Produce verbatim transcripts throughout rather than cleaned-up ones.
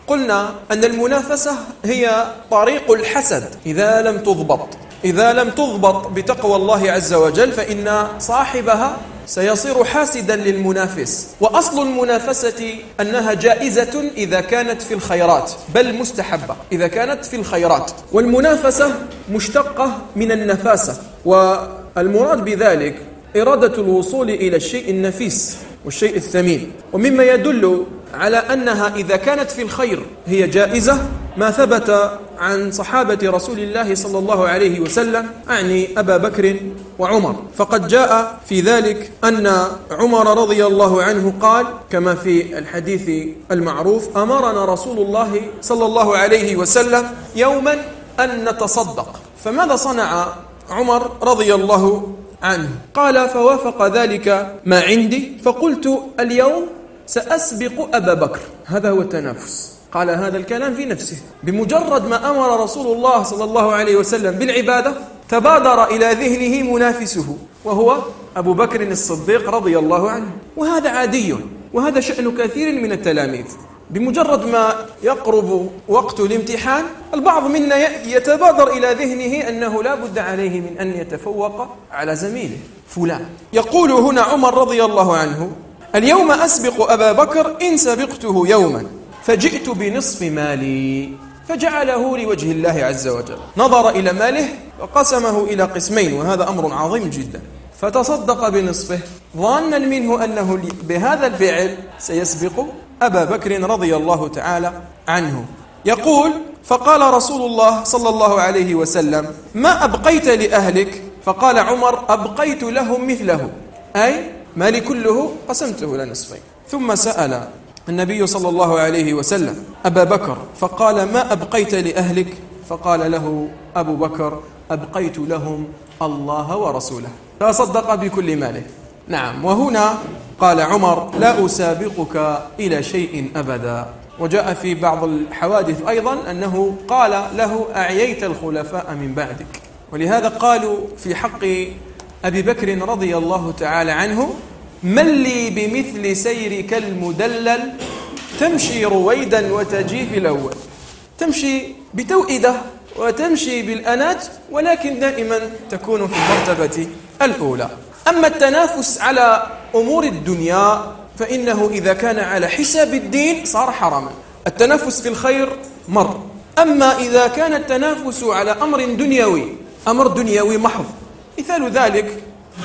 قلنا أن المنافسة هي طريق الحسد إذا لم تضبط إذا لم تضبط بتقوى الله عز وجل، فإن صاحبها سيصير حاسدا للمنافس. وأصل المنافسة أنها جائزة إذا كانت في الخيرات، بل مستحبة إذا كانت في الخيرات. والمنافسة مشتقة من النفاسة، والمراد بذلك إرادة الوصول إلى الشيء النفيس والشيء الثمين. ومما يدل على أنها إذا كانت في الخير هي جائزة ما ثبت عن صحابة رسول الله صلى الله عليه وسلم، أعني أبا بكر وعمر. فقد جاء في ذلك أن عمر رضي الله عنه قال كما في الحديث المعروف: أمرنا رسول الله صلى الله عليه وسلم يوما أن نتصدق. فماذا صنع عمر رضي الله عنه؟ قال: فوافق ذلك ما عندي، فقلت اليوم سأسبق أبا بكر. هذا هو التنافس. قال هذا الكلام في نفسه. بمجرد ما أمر رسول الله صلى الله عليه وسلم بالعبادة تبادر إلى ذهنه منافسه، وهو أبو بكر الصديق رضي الله عنه. وهذا عادي، وهذا شأن كثير من التلاميذ. بمجرد ما يقرب وقت الامتحان البعض منا يتبادر إلى ذهنه أنه لا بد عليه من أن يتفوق على زميله فلان. يقول هنا عمر رضي الله عنه: اليوم أسبق أبا بكر إن سبقته يوما، فجئت بنصف مالي، فجعله لوجه الله عز وجل. نظر إلى ماله وقسمه إلى قسمين، وهذا أمر عظيم جدا. فتصدق بنصفه ظانا منه أنه بهذا الفعل سيسبق أبا بكر رضي الله تعالى عنه. يقول: فقال رسول الله صلى الله عليه وسلم: ما أبقيت لأهلك؟ فقال عمر: أبقيت لهم مثله، أي مالي كله قسمته إلى نصفين. ثم سأل النبي صلى الله عليه وسلم أبا بكر فقال: ما أبقيت لأهلك؟ فقال له أبو بكر: أبقيت لهم الله ورسوله. فصدق بكل ماله. نعم. وهنا قال عمر: لا أسابقك إلى شيء أبدا. وجاء في بعض الحوادث أيضا أنه قال له: أعييت الخلفاء من بعدك. ولهذا قالوا في حق أبي بكر رضي الله تعالى عنه: من لي بمثل سيرك المدلل، تمشي رويدا وتجي في الأول. تمشي بتوئدة وتمشي بالأنات، ولكن دائما تكون في المرتبة الأولى. أما التنافس على أمور الدنيا فإنه إذا كان على حساب الدين صار حراما. التنافس في الخير مر. أما إذا كان التنافس على أمر دنيوي، أمر دنيوي محض، مثال ذلك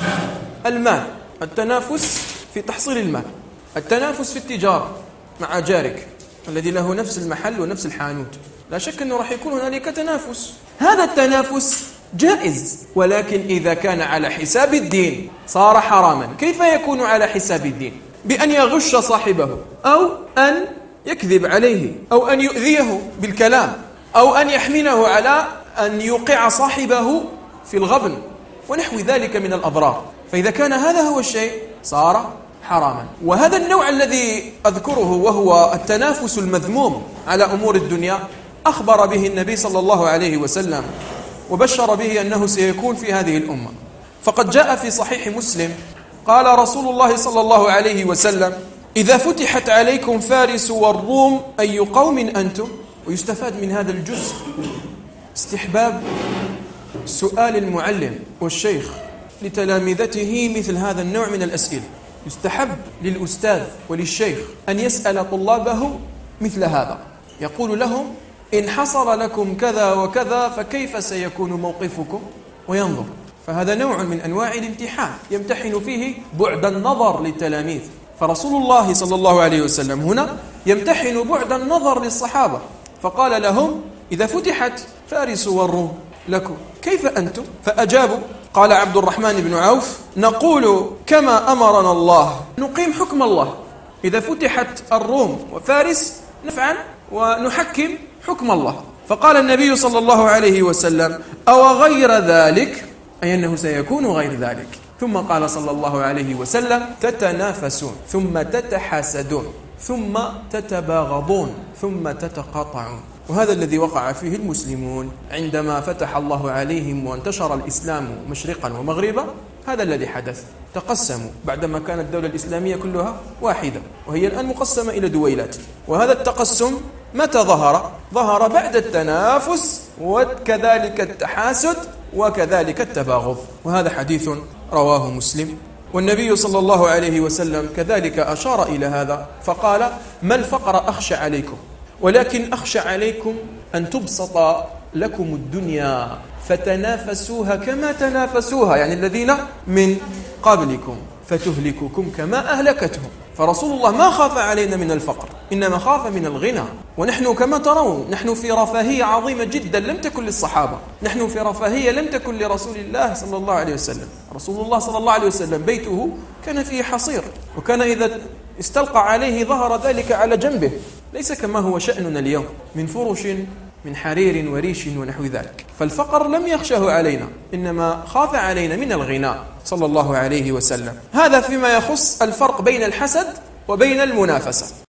المال، التنافس في تحصيل المال، التنافس في التجارة مع جارك الذي له نفس المحل ونفس الحانوت، لا شك أنه راح يكون هنالك تنافس. هذا التنافس جائز، ولكن إذا كان على حساب الدين صار حراما. كيف يكون على حساب الدين؟ بأن يغش صاحبه، أو أن يكذب عليه، أو أن يؤذيه بالكلام، أو أن يحمله على أن يوقع صاحبه في الغبن ونحو ذلك من الأضرار. فإذا كان هذا هو الشيء صار حراما. وهذا النوع الذي أذكره وهو التنافس المذموم على أمور الدنيا أخبر به النبي صلى الله عليه وسلم وبشر به أنه سيكون في هذه الأمة. فقد جاء في صحيح مسلم قال رسول الله صلى الله عليه وسلم: إذا فتحت عليكم فارس والروم أي قوم أنتم؟ ويستفاد من هذا الجزء استحباب سؤال المعلم والشيخ لتلامذته مثل هذا النوع من الأسئلة. يستحب للأستاذ وللشيخ أن يسأل طلابه مثل هذا، يقول لهم: إن حصل لكم كذا وكذا فكيف سيكون موقفكم؟ وينظر. فهذا نوع من أنواع الامتحان يمتحن فيه بعد النظر للتلاميذ. فرسول الله صلى الله عليه وسلم هنا يمتحن بعد النظر للصحابة، فقال لهم: إذا فتحت فارس والروم لكم كيف أنتم؟ فأجابوا. قال عبد الرحمن بن عوف: نقول كما أمرنا الله، نقيم حكم الله. إذا فتحت الروم وفارس نفعل ونحكم حكم الله. فقال النبي صلى الله عليه وسلم: أو غير ذلك، أي أنه سيكون غير ذلك. ثم قال صلى الله عليه وسلم: تتنافسون، ثم تتحاسدون، ثم تتباغضون، ثم تتقاطعون. وهذا الذي وقع فيه المسلمون عندما فتح الله عليهم وانتشر الإسلام مشرقا ومغربا. هذا الذي حدث، تقسموا بعدما كانت الدولة الإسلامية كلها واحدة، وهي الآن مقسمة إلى دويلات. وهذا التقسم متى ظهر؟ ظهر بعد التنافس وكذلك التحاسد وكذلك التباغض، وهذا حديث رواه مسلم. والنبي صلى الله عليه وسلم كذلك أشار إلى هذا فقال: ما الفقر أخشى عليكم، ولكن أخشى عليكم أن تبسط لكم الدنيا فتنافسوها كما تنافسوها، يعني الذين من قبلكم، فتهلككم كما أهلكتهم. فرسول الله ما خاف علينا من الفقر، إنما خاف من الغنى. ونحن كما ترون نحن في رفاهية عظيمة جدا لم تكن للصحابة، نحن في رفاهية لم تكن لرسول الله صلى الله عليه وسلم. رسول الله صلى الله عليه وسلم بيته كان فيه حصير، وكان إذا استلقى عليه ظهر ذلك على جنبه، ليس كما هو شأننا اليوم من فرش من حرير وريش ونحو ذلك. فالفقر لم يخشه علينا، إنما خاف علينا من الغنى صلى الله عليه وسلم. هذا فيما يخص الفرق بين الحسد وبين المنافسة.